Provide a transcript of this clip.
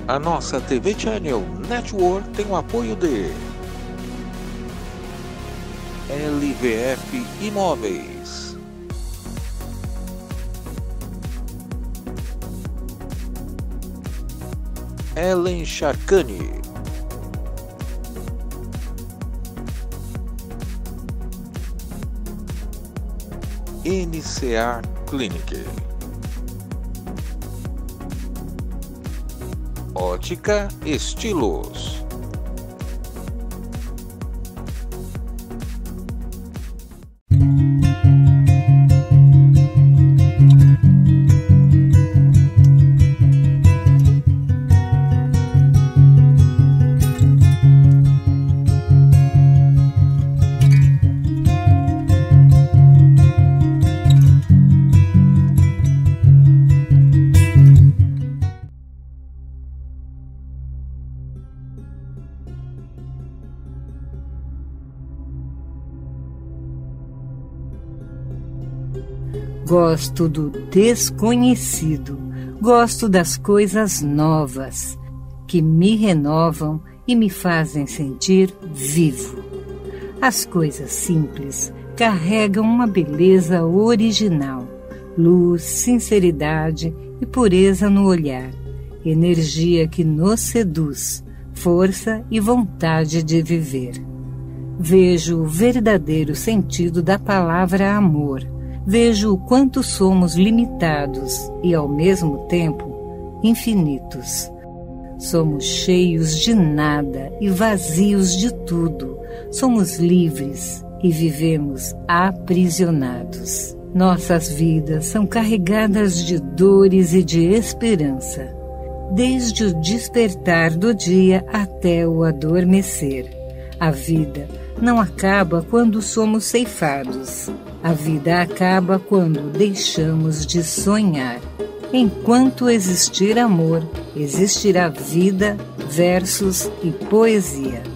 A nossa TV Channel Network tem o apoio de LVF Imóveis, Ellen Charcani, NCA Clinic, Ótica Estilos. Gosto do desconhecido, gosto das coisas novas, que me renovam e me fazem sentir vivo. As coisas simples carregam uma beleza original, luz, sinceridade e pureza no olhar, energia que nos seduz, força e vontade de viver. Vejo o verdadeiro sentido da palavra amor. Vejo o quanto somos limitados e, ao mesmo tempo, infinitos. Somos cheios de nada e vazios de tudo. Somos livres e vivemos aprisionados. Nossas vidas são carregadas de dores e de esperança, desde o despertar do dia até o adormecer. A vida não acaba quando somos ceifados. A vida acaba quando deixamos de sonhar. Enquanto existir amor, existirá vida, versos e poesia.